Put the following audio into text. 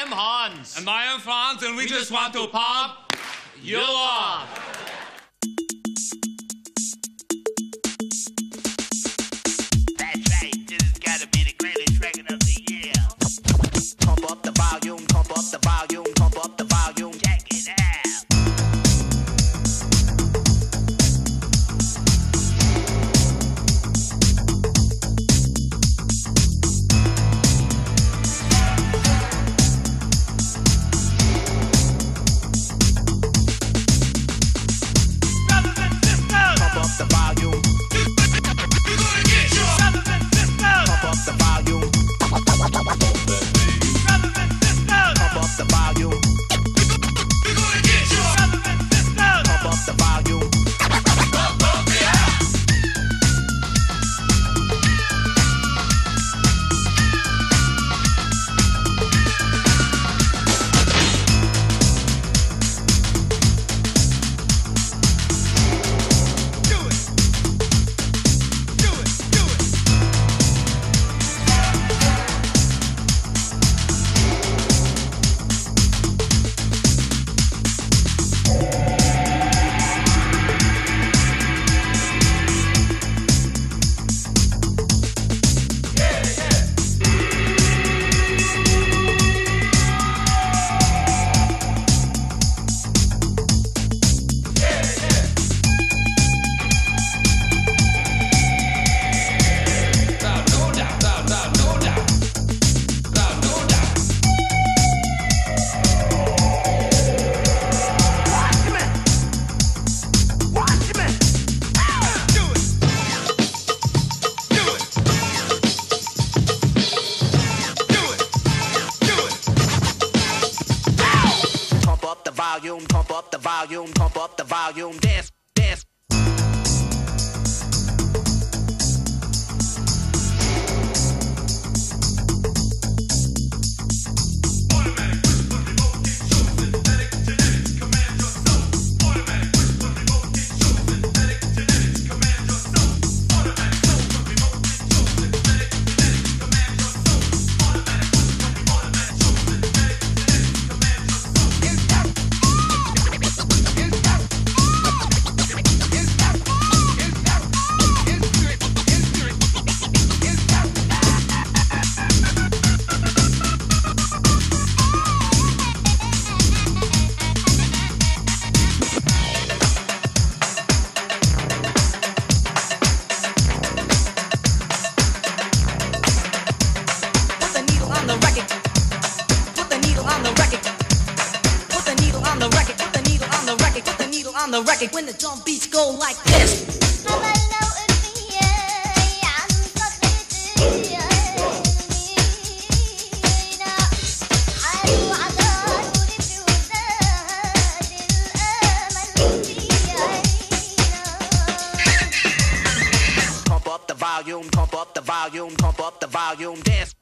am Hans. And I am Franz, and we just want to pop you off. That's right, this has got to be the greatest record of the year. Pump up the volume, pump up the volume, pump up the volume. Check it out. Pump up the volume, pump up the volume, dance, dance. On the record when the drum beats go like this. Pump up the volume, pump up the volume, pump up the volume, dance.